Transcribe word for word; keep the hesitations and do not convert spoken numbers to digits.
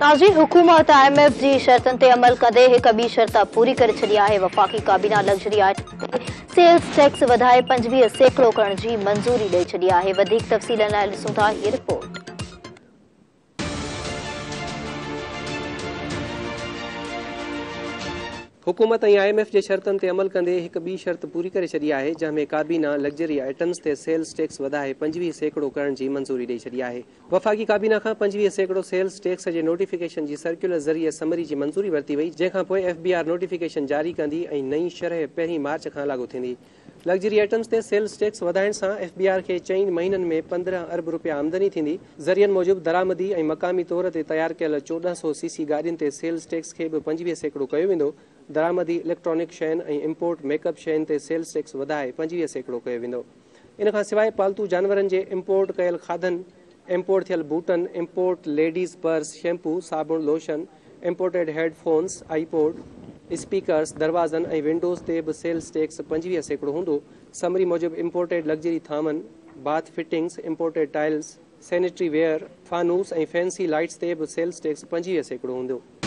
Nazi हुकूमत I am F G शर्तन ते अमल कंदे हिक ॿी शर्त पूरी करे छॾी आहे। वफ़ाक़ी काबीना लग्जरी आइटम ते सेल्स टैक्स वधाए पंजवीह सैकड़ो करण जी मंज़ूरी ॾेई छॾी आहे। वधीक तफ़सीलनि लाइ ॾिसूं था हीअ रिपोर्ट। हुकूमत आई एम एफ जे शर्तन ते अमल कंदे हिक ॿी शर्त पूरी करे छॾी आहे, जंहिंमें काबीना लग्जरी आइटम्स ते सेल्स टैक्स वधाए पंजवीह सैकड़ो करण जी मंज़ूरी ॾेई छॾी आहे। वफ़ाक़ी काबीना खां पंजवीह सैकड़ो सेल्स टैक्स जे नोटिफिकेशन जी सर्कुलर ज़रिए समरी जी मंज़ूरी वरिती वई, जंहिंखां पोइ एफ बी आर नोटिफिकेशन जारी कंदी ऐं नई शरह पहिरीं मार्च खां लागू थींदी। लग्जरी आइटम्स ते सेल्स टैक्स वधाइण सां एफ बी आर खे चइनि महीननि में पंद्रहं अरब रुपया आमदनी थींदी। ज़रियनि मूजिबि दरामदी ऐं मक़ामी तौर ते तयारु कयल चोॾहं सौ सी सी गाॾियुनि ते सेल्स टैक्स खे बि पंजवीह सैकड़ो कयो वेंदो। दरामदी इलेक्ट्रॉनिक शयुनि ऐं इम्पोर्ट मेकअप शयुनि ते सेल्स टैक्स वधाए पंजवीह सैकड़ो कयो वेंदो। इन खां सवाइ पालतू जानवरनि जे इम्पोर्ट कयल खाधनि, इम्पोर्ट थियल बूटनि, इम्पोर्ट लेडीज़ पर्स, शैम्पू, साबुण, lotion, imported headphones, iPod, speakers, दरवाज़नि ऐं विंडोज़ ते बि सेल्स टैक्स पंजवीह सैकड़ो हूंदो। समरी मूजिबि इम्पोर्टेड लग्जरी थामनि, bath fittings, imported tiles, sanitary ware, फानूस ऐं फैंसी लाइट्स ते बि सेल्स टैक्स पंजवीह सैकड़ो हूंदो।